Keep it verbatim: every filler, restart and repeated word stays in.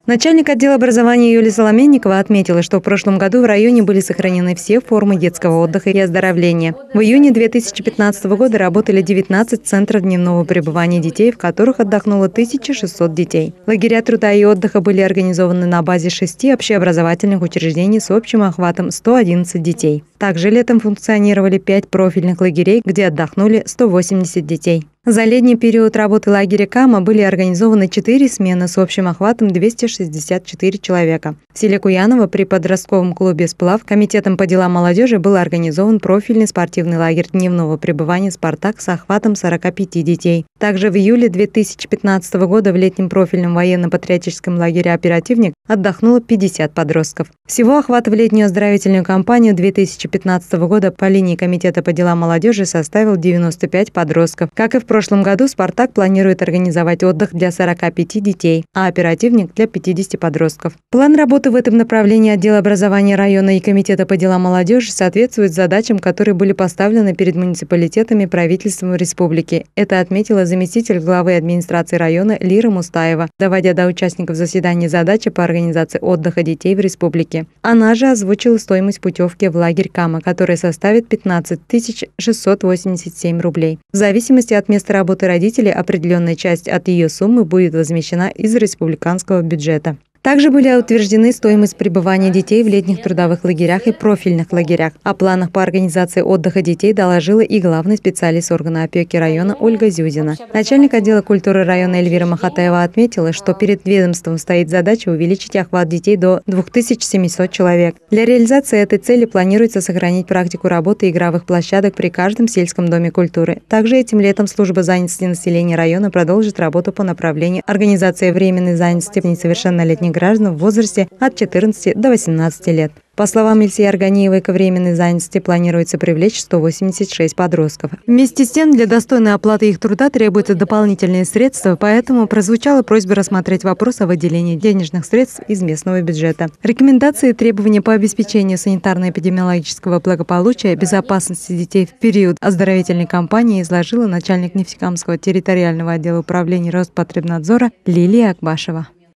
Начальник отдела образования Юлия Соломенникова отметила, что в прошлом году в районе были сохранены все формы детского отдыха и оздоровления. В июне две тысячи пятнадцатого года работали девятнадцать центров дневного пребывания детей, в которых отдохнуло тысяча шестьсот детей. Лагеря труда и отдыха были организованы на базе шести общеобразовательных учреждений с общим охватом сто одиннадцать детей. Также летом функционировали пять профильных лагерей, где отдохнули сто восемьдесят детей. За летний период работы лагеря Кама были организованы четыре смены с общим охватом двести шестьдесят четыре человека. В селе Куяново при подростковом клубе «Сплав» Комитетом по делам молодежи был организован профильный спортивный лагерь дневного пребывания «Спартак» с охватом сорока пяти детей. Также в июле две тысячи пятнадцатого года в летнем профильном военно-патриотическом лагере «Оперативник» отдохнуло пятьдесят подростков. Всего охват в летнюю оздоровительную кампанию две тысячи пятнадцатого года по линии Комитета по делам молодежи составил девяносто пять подростков. Как и в В прошлом году «Спартак» планирует организовать отдых для сорока пяти детей, а «Оперативник» для пятидесяти подростков. План работы в этом направлении отдела образования района и Комитета по делам молодежи соответствует задачам, которые были поставлены перед муниципалитетами и правительством республики. Это отметила заместитель главы администрации района Лира Мустаева, доводя до участников заседания задачи по организации отдыха детей в республике. Она же озвучила стоимость путевки в лагерь Кама, которая составит пятнадцать тысяч шестьсот восемьдесят семь рублей. В зависимости от места работы родителей определенная часть от ее суммы будет возмещена из республиканского бюджета. Также были утверждены стоимость пребывания детей в летних трудовых лагерях и профильных лагерях. О планах по организации отдыха детей доложила и главный специалист органа опеки района Ольга Зюзина. Начальник отдела культуры района Эльвира Махатаева отметила, что перед ведомством стоит задача увеличить охват детей до двух тысяч семисот человек. Для реализации этой цели планируется сохранить практику работы игровых площадок при каждом сельском доме культуры. Также этим летом служба занятости населения района продолжит работу по направлению организации временной занятости несовершеннолетних граждан в возрасте от четырнадцати до восемнадцати лет. По словам Ильсии Арганиевой, к временной занятости планируется привлечь сто восемьдесят шесть подростков. Вместе с тем, для достойной оплаты их труда требуются дополнительные средства, поэтому прозвучала просьба рассмотреть вопрос о выделении денежных средств из местного бюджета. Рекомендации и требования по обеспечению санитарно-эпидемиологического благополучия и безопасности детей в период оздоровительной кампании изложила начальник Нефтекамского территориального отдела управления Роспотребнадзора Лилия Акбашева.